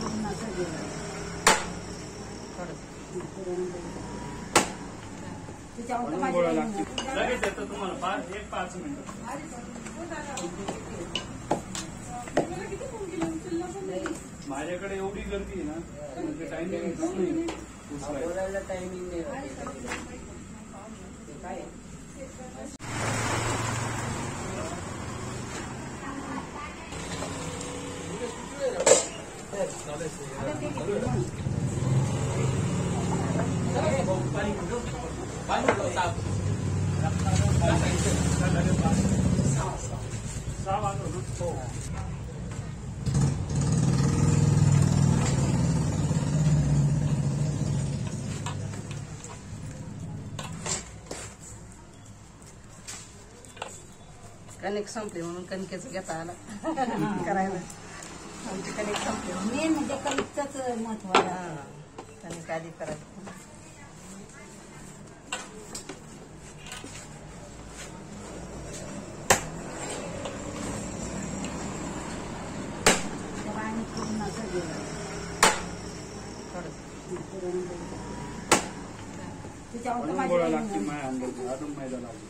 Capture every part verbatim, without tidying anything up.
लगेच येतं तुम्हाला पाच एक पाच मिनिट. माझ्याकडे एवढी गर्दी आहे ना म्हणजे टायमिंग नाही बोलायला टायमिंग नाही काय कणिक संपली म्हणून कणकेच घेता आला करायला. आमची कणिक संपली मेन म्हणजे कणिकच महत्व आहे. कणिक आधी करायचं. गोळा लागते माझ्या अंदाज अजून मैदा लागेल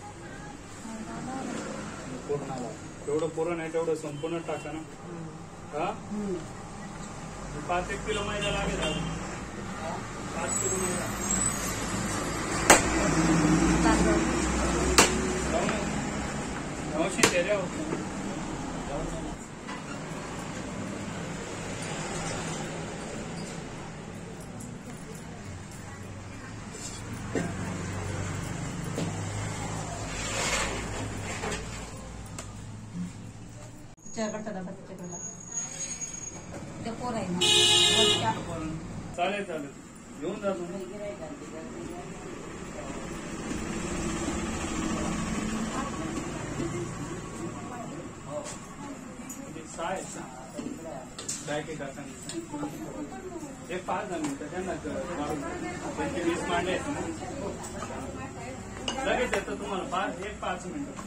पूर्णाला. तेवढं पुरण आहे तेवढं संपूर्ण टाका ना. हा पाच एक किलो मैदा लागेल. पाच किलो मैदा नऊशे तेरा होत. चालेल चालेल घेऊन जा तुम्ही. एक पाच दहा मिनिटं त्यांना त्यांचे वीस मांडले लगेच येतं तुम्हाला पाच एक पाच मिनिटं.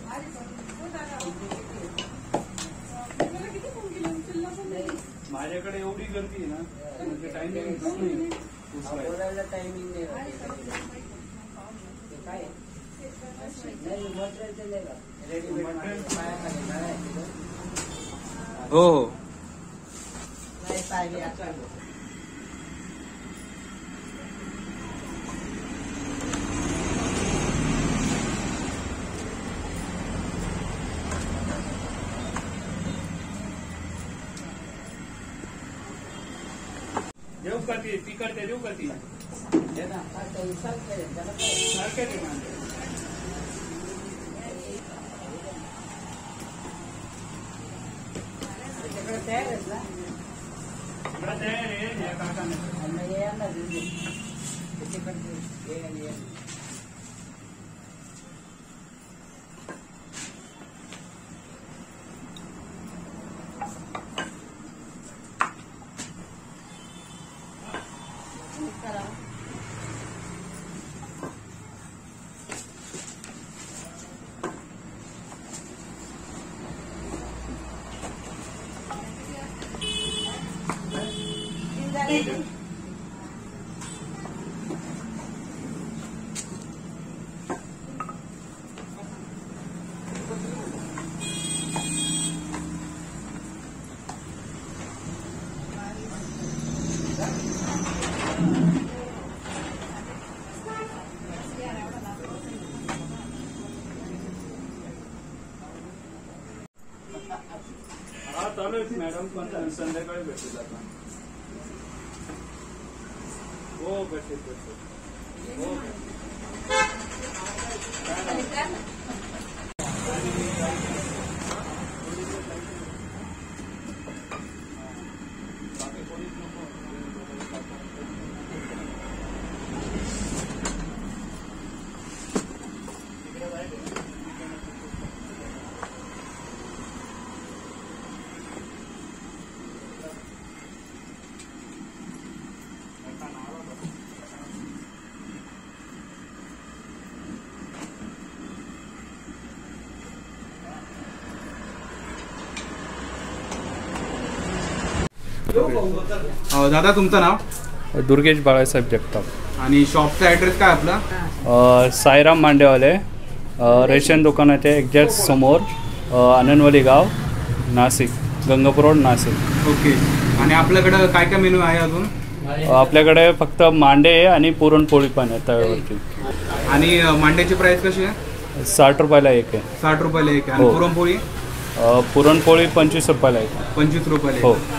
माझ्याकडे एवढी गर्दी आहे ना म्हणजे टायमिंग नाही बोलायला टायमिंग नाही काय हो हो देऊ का ती ती करते देऊ का ती सारखे ते मानते. तयार आहे काकाने चालू आहे मॅडम पण संध्याकाळी भेटू जाता. हो भेटेल भेटेल हो. अ, दादा तुमचं नाव दुर्गेश बाळासाहेब जगताप. आणि शॉपचा ॲड्रेस काय आपला? अ, साईराम मांडेवाले, अ, रेशन दुकान आहे ते एक्झॅक्ट समोर, अ, आनंदवाली गाव, नाशिक, गंगापूर रोड, नाशिक. ओके. आणि आपल्याकडं काय काय मेनू आहे अजून? अ, आपल्याकडे फक्त मांडे आहे आणि पुरणपोळी पण आहे तव्यावरती. आणि अ, मांड्याची प्राइस कशी आहे? साठ रुपयाला एक आहे. साठ रुपयाला एक आहे. आणि हो. पुरणपोळी अ, पुरणपोळी पंचवीस रुपयाला एक आहे. पंचवीस रुपयाला एक. हो.